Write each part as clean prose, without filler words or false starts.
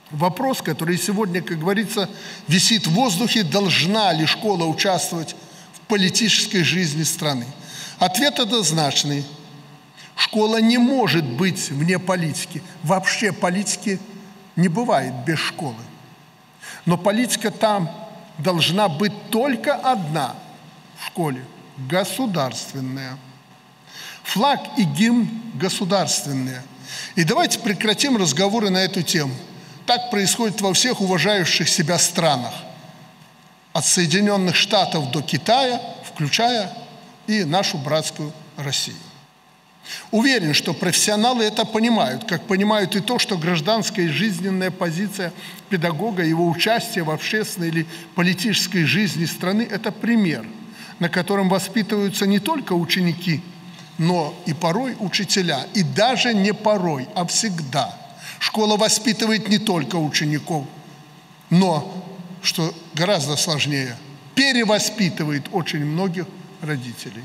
Вопрос, который сегодня, как говорится, висит в воздухе: должна ли школа участвовать в политической жизни страны? Ответ однозначный. Школа не может быть вне политики. Вообще политики не бывает без школы. Но политика там должна быть только одна в школе – государственная. Флаг и гимн государственные. И давайте прекратим разговоры на эту тему. Так происходит во всех уважающих себя странах. От Соединенных Штатов до Китая, включая и нашу братскую Россию. Уверен, что профессионалы это понимают, как понимают и то, что гражданская и жизненная позиция педагога, его участие в общественной или политической жизни страны – это пример, на котором воспитываются не только ученики, но и порой учителя. И даже не порой, а всегда. Школа воспитывает не только учеников, но, что гораздо сложнее, перевоспитывает очень многих родителей.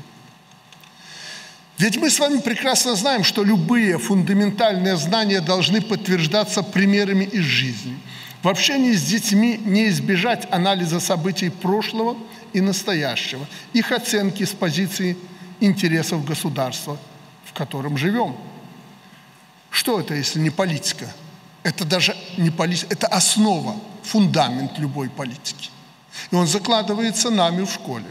Ведь мы с вами прекрасно знаем, что любые фундаментальные знания должны подтверждаться примерами из жизни. В общении с детьми не избежать анализа событий прошлого и настоящего, их оценки с позиции интересов государства, в котором живем. Что это, если не политика? Это даже не политика, это основа, фундамент любой политики. И он закладывается нами в школе.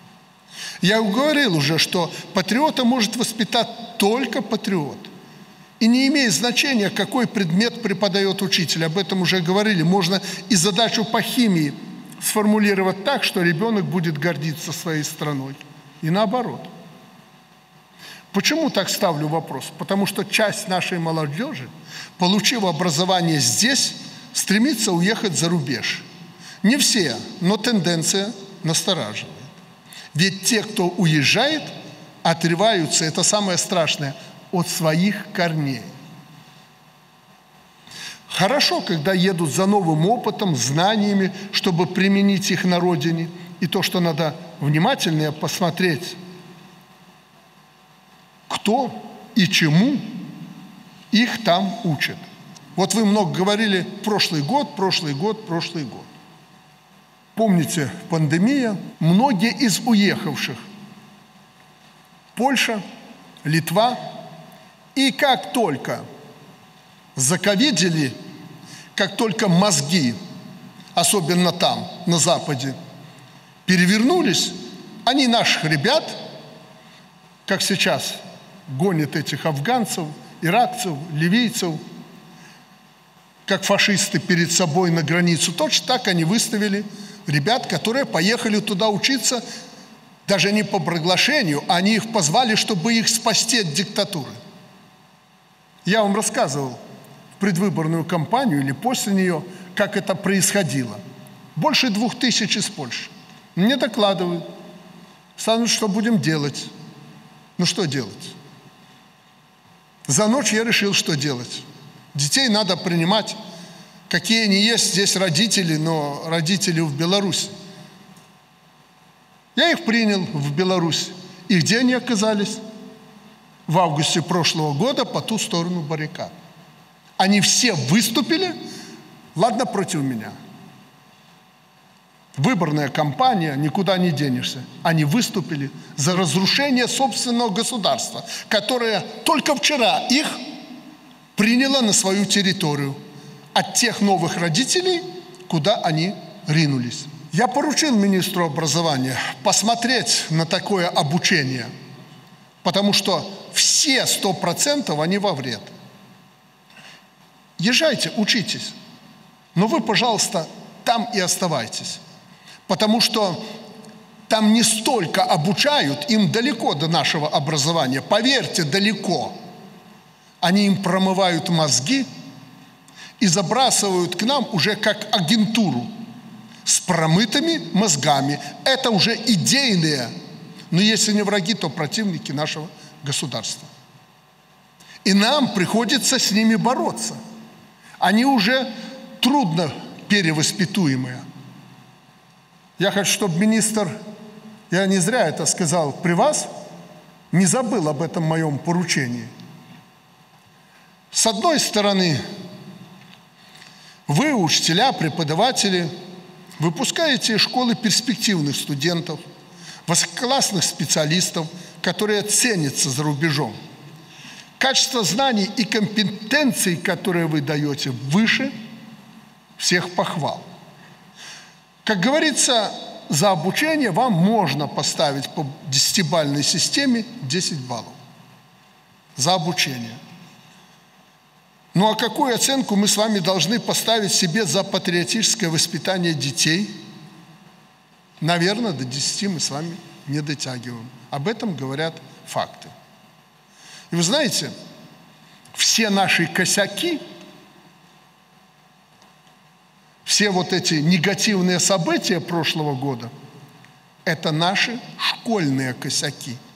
Я говорил уже, что патриота может воспитать только патриот. И не имеет значения, какой предмет преподает учитель. Об этом уже говорили. Можно и задачу по химии сформулировать так, что ребенок будет гордиться своей страной. И наоборот. Почему так ставлю вопрос? Потому что часть нашей молодежи, получив образование здесь, стремится уехать за рубеж. Не все, но тенденция настораживает. Ведь те, кто уезжает, отрываются, это самое страшное, от своих корней. Хорошо, когда едут за новым опытом, знаниями, чтобы применить их на родине. И то, что надо внимательнее посмотреть, кто и чему их там учат. Вот вы много говорили прошлый год. Помните, пандемия, многие из уехавших – Польша, Литва, и как только заковидили, как только мозги, особенно там, на Западе, перевернулись, они наших ребят, как сейчас гонят этих афганцев, иракцев, ливийцев, как фашисты перед собой на границу, точно так они выставили ребят, которые поехали туда учиться, даже не по приглашению, они их позвали, чтобы их спасти от диктатуры. Я вам рассказывал в предвыборную кампанию или после нее, как это происходило. Больше 2000 из Польши. Мне докладывают, Саныч, что будем делать? Ну что делать? За ночь я решил, что делать. Детей надо принимать, какие они есть здесь родители, но родители в Беларуси. Я их принял в Беларусь. И где они оказались? В августе прошлого года по ту сторону баррикад. Они все выступили, ладно, против меня. Выборная кампания, никуда не денешься. Они выступили за разрушение собственного государства, которое только вчера их приняло на свою территорию от тех новых родителей, куда они ринулись. Я поручил министру образования посмотреть на такое обучение, потому что все 100% они во вред. Езжайте, учитесь, но вы, пожалуйста, там и оставайтесь, потому что там не столько обучают, им далеко до нашего образования, поверьте, далеко. Они им промывают мозги и забрасывают к нам уже как агентуру с промытыми мозгами. Это уже идейные, но если не враги, то противники нашего государства. И нам приходится с ними бороться. Они уже трудно перевоспитуемые. Я хочу, чтобы министр, я не зря это сказал при вас, не забыл об этом моем поручении. С одной стороны, Вы, учителя, преподаватели, выпускаете из школы перспективных студентов, высококлассных специалистов, которые ценятся за рубежом. Качество знаний и компетенций, которые вы даете, выше всех похвал. Как говорится, за обучение вам можно поставить по 10-бальной системе 10 баллов. За обучение. Ну а какую оценку мы с вами должны поставить себе за патриотическое воспитание детей? Наверное, до 10 мы с вами не дотягиваем. Об этом говорят факты. И вы знаете, все наши косяки, все вот эти негативные события прошлого года – это наши школьные косяки.